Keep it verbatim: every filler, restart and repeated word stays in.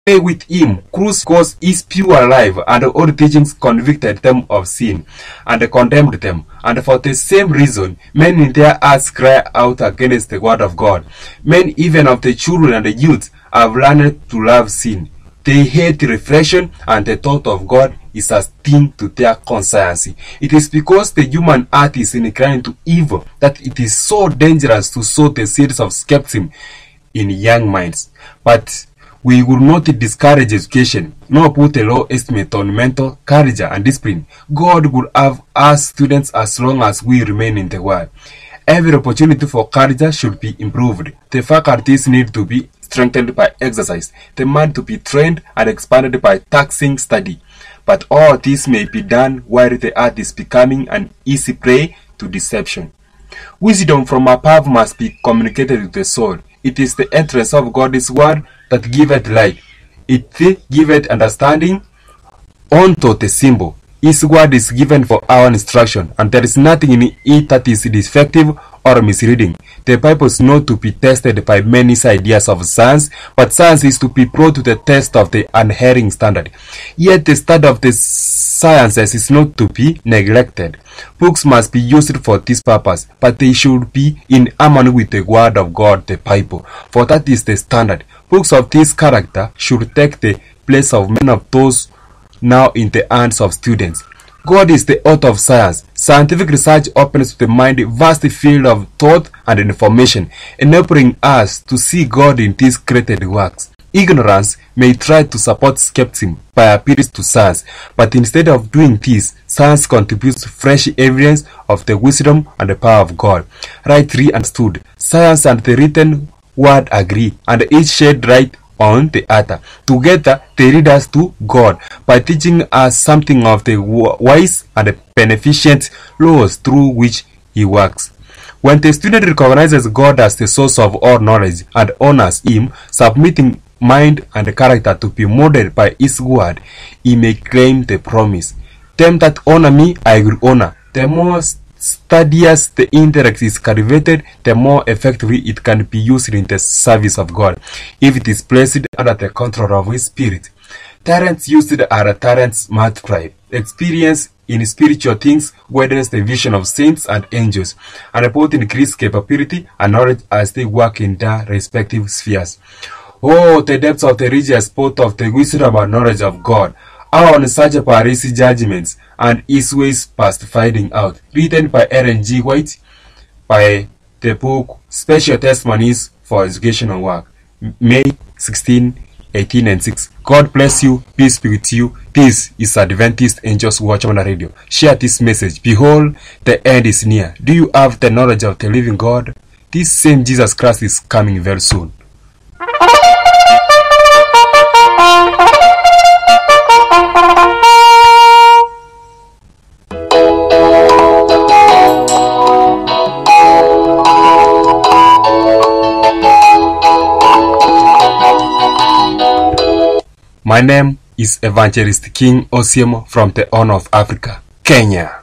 Stay with him, cruise because his pure life and all teachings convicted them of sin and condemned them. And for the same reason, men in their hearts cry out against the word of God. Men even of the children and the youth have learned to love sin. They hate reflection, and the thought of God is a sting to their conscience. It is because the human heart is inclined to evil that it is so dangerous to sow the seeds of skepticism in young minds. But we will not discourage education, nor put a low estimate on mental courage and discipline. God will have us students as long as we remain in the world. Every opportunity for courage should be improved. The faculties need to be strengthened by exercise, the mind to be trained and expanded by taxing study. But all this may be done while the heart is becoming an easy prey to deception. Wisdom from above must be communicated to the soul. It is the entrance of God's word that giveth light. It giveth understanding unto the symbol. His word is given for our instruction, and there is nothing in it that is defective or misleading. The Bible is not to be tested by many ideas of science, but science is to be brought to the test of the unerring standard. Yet the study of the sciences is not to be neglected. Books must be used for this purpose, but they should be in harmony with the word of God, the Bible, for that is the standard. Books of this character should take the place of many of those now in the hands of students. God is the author of science. Scientific research opens to the mind a vast field of thought and information, enabling us to see God in these created works. Ignorance may try to support skepticism by appealing to science, but instead of doing this, science contributes fresh evidence of the wisdom and the power of God. Rightly understood, science and the written word agree, and each shed light on the other. Together, they lead us to God by teaching us something of the wise and beneficent laws through which He works. When the student recognizes God as the source of all knowledge and honors Him, submitting mind and character to be molded by His word, he may claim the promise, "Them that honor me, I will honor." The more studious the intellect is cultivated, the more effectively it can be used in the service of God, if it is placed under the control of His Spirit. Talents used are talents multiplied. Experience in spiritual things widens the vision of saints and angels, and both increase capability and knowledge as they work in their respective spheres. Oh, the depths of the riches both of the wisdom and knowledge of God! How unsearchable are His judgments and His ways past finding out. Written by Ellen G. White, by the book Special Testimonies for Educational Work, May sixteenth, eighteen and six. God bless you. Peace be with you. This is Adventist Angels Watchman Radio. Share this message. Behold, the end is near. Do you have the knowledge of the living God? This same Jesus Christ is coming very soon. My name is Evangelist King Osiem from the Horn of Africa, Kenya.